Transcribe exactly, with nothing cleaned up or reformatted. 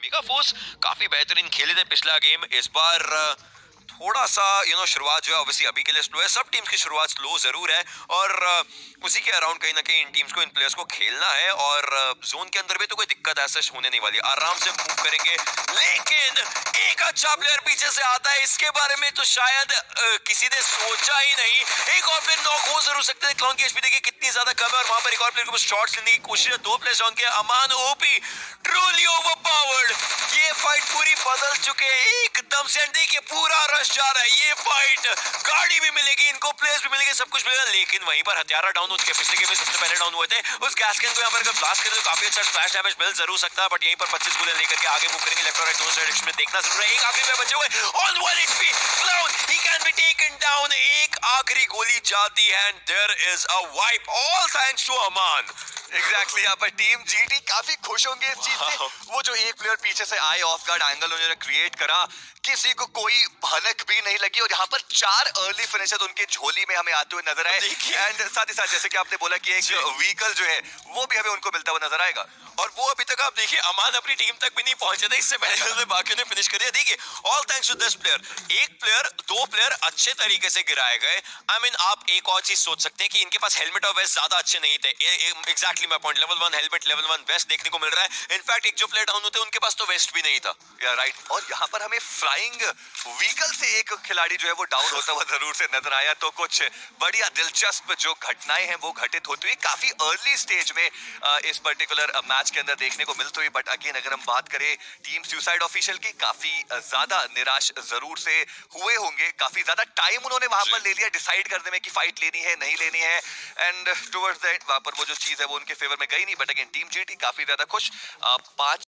Mega force काफी बेहतरीन खेले थे पिछला गेम। इस बार थोड़ा सा यू नो शुरुआत जो है ऑब्वियसली अभी के लिए स्लो है। सब टीम्स की शुरुआत स्लो जरूर है और उसी के अराउंड कहीं ना कहीं इन टीम्स को, इन प्लेयर्स को खेलना है और जोन के अंदर भी तो कोई दिक्कत ऐसा होने नहीं वाली, आराम से मूव करेंगे। लेकिन एक अच्छा प्लेयर पीछे से आता है, इसके बारे में तो शायद आ, किसी ने सोचा ही नहीं। एक और प्लेयर नॉक हो जरूर सकते हैं। क्लाउन की एचपी देखिए कितनी ज्यादा कम है और वहां पर एक और प्लेयर को शॉट्स लेने की कोशिश है। दो प्लेयर्स डाउन किया। Aman OP truly overpowered. ये फाइट पूरी बदल चुके हैं एकदम से। देखिए पूरा रश जा रहा है। ये फाइट गाड़ी भी मिलेगी इनको, प्लेयर्स भी मिलेंगे, सब कुछ मिलेगा। लेकिन वहीं पर हथियारा डाउन हो चुके हैं। पिछले गेम में सबसे पहले डाउन हुए थे। उस गैस कैन को यहाँ पर अगर ब्लास्ट करें तो काफी अच्छा स्प्लैश डैमेज मिल जरूर सकता है, बट यहीं पर पच्चीस गोलियां लेकर के आगे मूव करेंगे। लेफ्ट और राइट दोनों डायरेक्शन में देखना जरूर है। एक आखिरी पे बचे हुए on one HP clown, he can be taken down. एक आखिरी गोली जाती है and there is a wipe, all thanks to Aman. Exactly यहाँ पर टीम जीटी काफी खुश होंगे इस चीज से। वो जो एक प्लेयर पीछे से आए, ऑफ गार्ड एंगल उन्होंने क्रिएट करा, किसी को कोई भनक भी नहीं लगी और यहाँ पर चार अर्ली फिनिशर उनके झोली में हमें आते हुए नजर आए। एंड साथ ही साथ जैसे कि आपने बोला कि एक व्हीकल जो है वो भी हमें उनको मिलता हुआ नजर आएगा। और वो अभी तक आप देखिए अमान अपनी टीम तक भी नहीं पहुंचे थे, इससे पहले उन्होंने बाकियों ने फिनिश कर दिया। देखिए all thanks to this player. एक प्लेयर, दो प्लेयर अच्छे तरीके से गिराए गए। आई मीन आप एक और चीज सोच सकते हैं कि इनके पास हेलमेट और वेस्ट ज्यादा अच्छे नहीं थे। Exactly my point. Level one helmet, level one vest देखने को मिल रहा है। इनफैक्ट एक जो प्लेयर डाउन होते उनके पास तो वेस्ट भी नहीं था। या राइट। और यहाँ पर हमें फ्लाइंग व्हीकल से एक खिलाड़ी जो है वो डाउन होता हुआ जरूर से नजर आया। तो कुछ बढ़िया दिलचस्प जो घटनाएं हैं वो घटित होती हुई काफी अर्ली स्टेज में इस पर्टिकुलर मैच के अंदर देखने को मिलती हुई। बट अगेन अगर हम बात करें टीम सुसाइड ऑफिशियल की, काफी ज्यादा निराश जरूर से हुए होंगे। काफी ज्यादा टाइम उन्होंने वहां पर ले लिया डिसाइड करने में कि फाइट लेनी है नहीं लेनी है। एंड टुवर्ड्स द एंड वहां पर वो जो चीज है वो उनके फेवर में गई नहीं। बट अगेन टीम जीटी काफी ज्यादा खुश। पांच